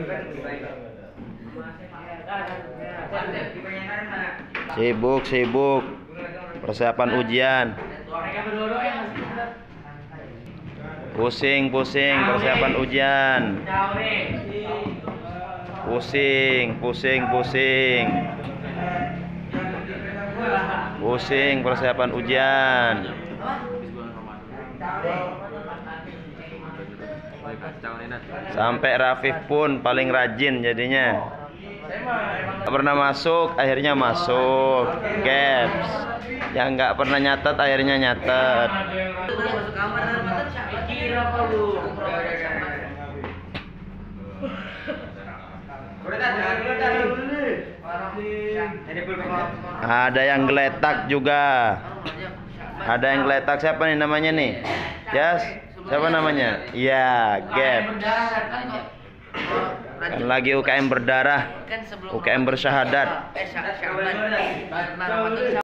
Sibuk persiapan ujian. Pusing persiapan ujian. Pusing persiapan ujian. Sampai Rafif pun paling rajin jadinya. Gak pernah masuk, akhirnya masuk. Gaps. Yang nggak pernah nyatet, akhirnya nyatet. Ada yang geletak juga. Ada yang geletak, siapa nih namanya nih? Yes, siapa namanya? Ya, Gap. Kan lagi UKM berdarah, UKM bersyahadat.